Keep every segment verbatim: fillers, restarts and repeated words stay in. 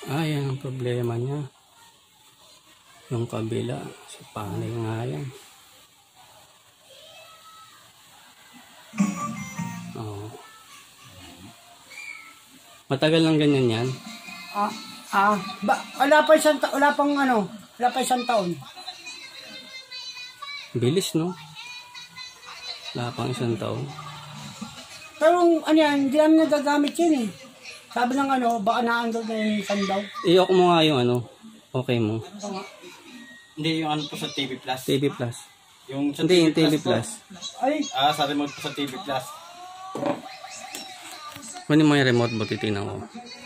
Ah, yan ang problema niya. Yung kabila, sa panel nga yan. Oh. Matagal lang ganyan yan? Ah, ah, ba, wala pa isang ta wala pang ano, wala pa isang taon. Bilis, no? Wala pang isang taon. Pero ano yan, hindi namin nagagamit yun eh. Sabi ng ano, baka na-android na yung sandaw. I-off mo nga yung ano, okay mo. Ito nga. Hindi, yung ano po sa T V Plus. T V Plus. Yung sa Hindi, yung T V po. Plus. Ay, Ah, sa remote po sa T V Plus. Kunin mo yung remote mo, titignan ko.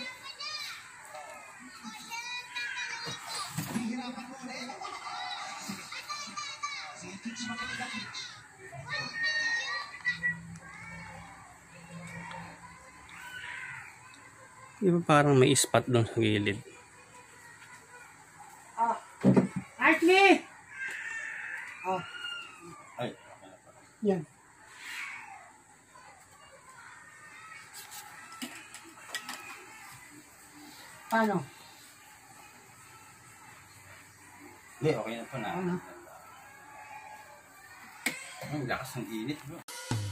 Di ba parang may spot doon sa gilid? ah, Ashley! Ah, Ay, yan. Paano? hindi, okay na po na. Ano? Ang lakas ng init, bro.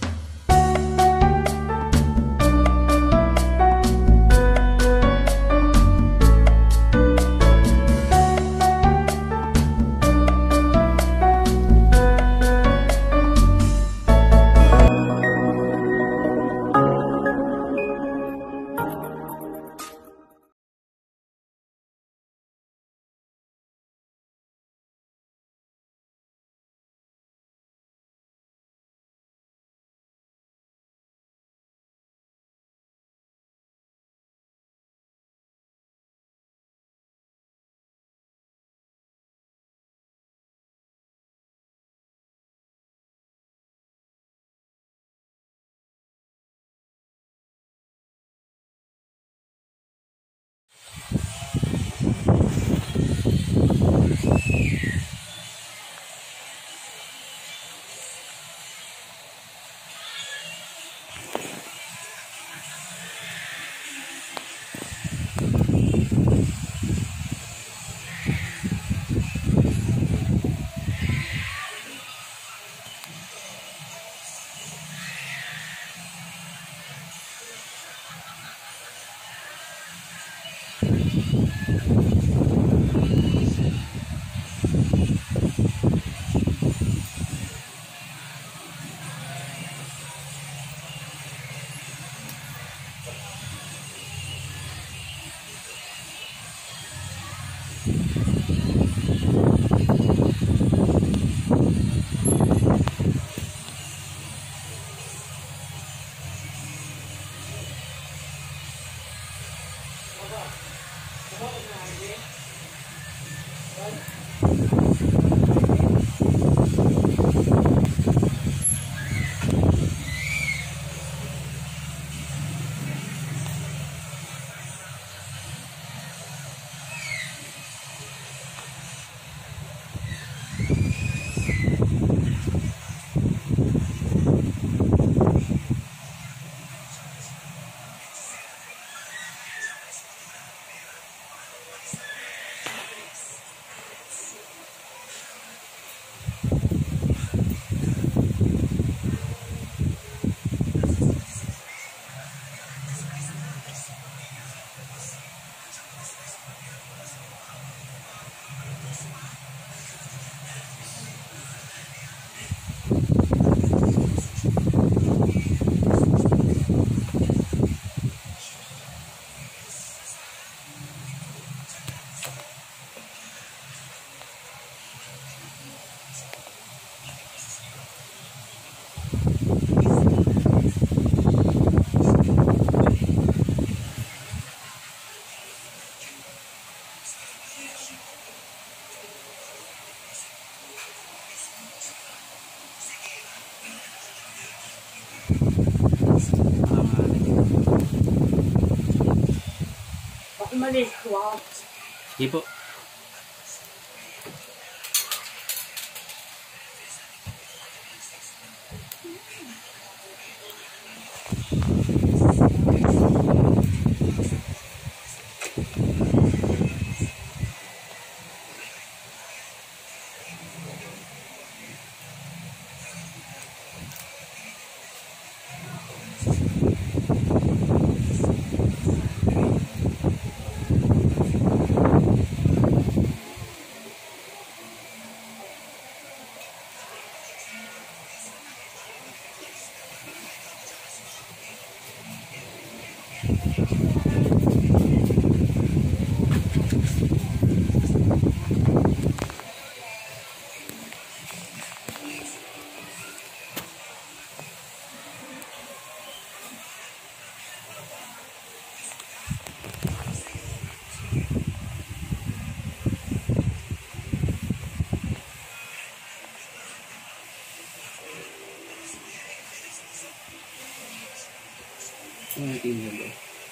Umalis, wow. Hindi po. Ang tingin mo.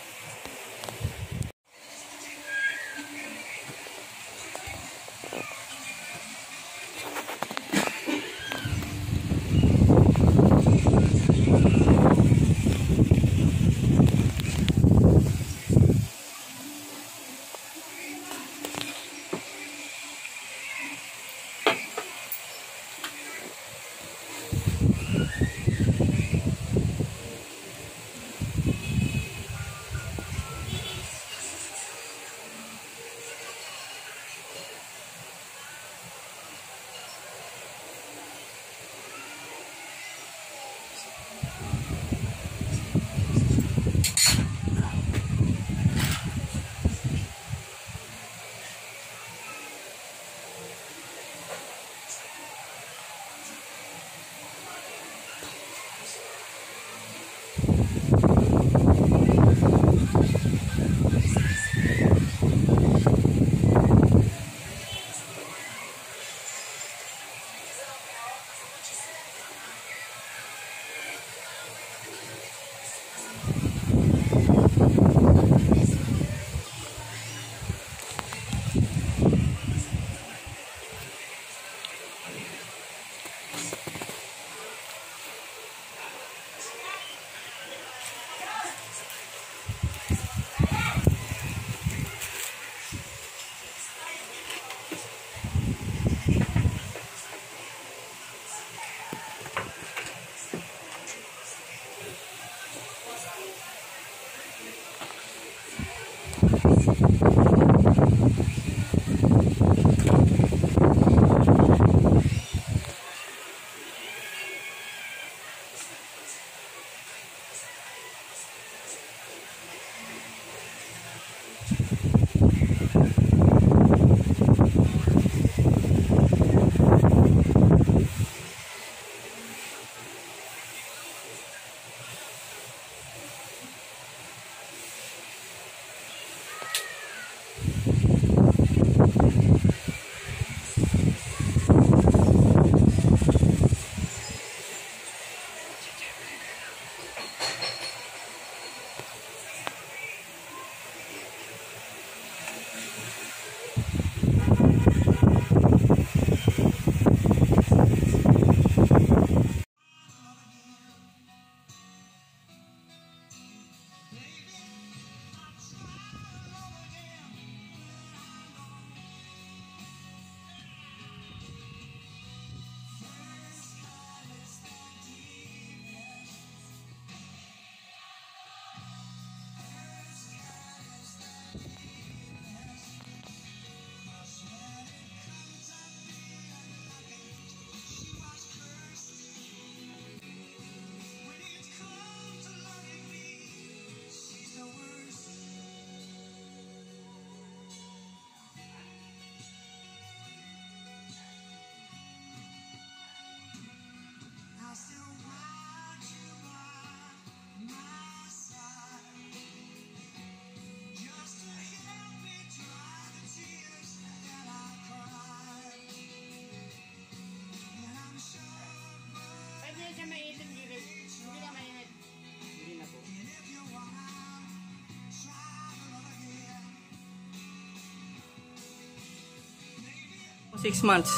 Six months.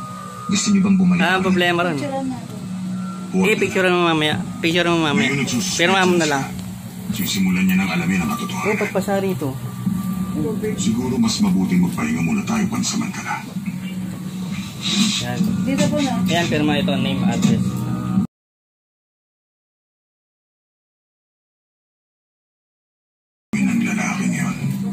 Gusto niyo bang bumalik? Ah, problema ron. Eh, picture mo mamaya. Picture mo mamaya. Pero mo na lang. Sisimulan niya ng alamin ang Oh, katotohanan. pagpasa rito. Siguro mas mabuting magpahinga muna tayo pansamantala. Yan. Dito po na. Ayan, pirma ito. Name, address. Ng lalaking yun.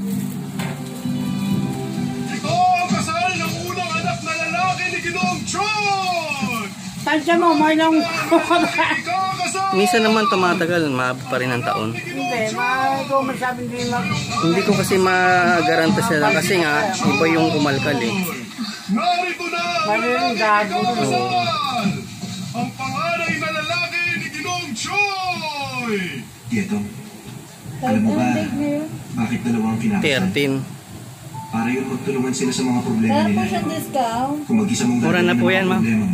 Ito ang kasal ng unang anak na lalaki ni Ginoong John! Tansya mo, may lang. Ikakasal minsan naman tumatagal, maabot pa rin ng taon. Hindi, ma, ito masabing din mag... Hindi ko kasi magaranta sila kasi nga, iba yung kumalkal eh. Narito na ang Mariling gago. kasal! Ang panganay na lalaki ni Ginong Choy! Tietong, alam mo ba, bakit dalawang kinakasal? thirteen. Para yun magtulungan sila sa mga problema Wala po nila. siyang discount. Kung mag-isa mong Mura na dadalhin po ang mga yan, ma'am. problema mo,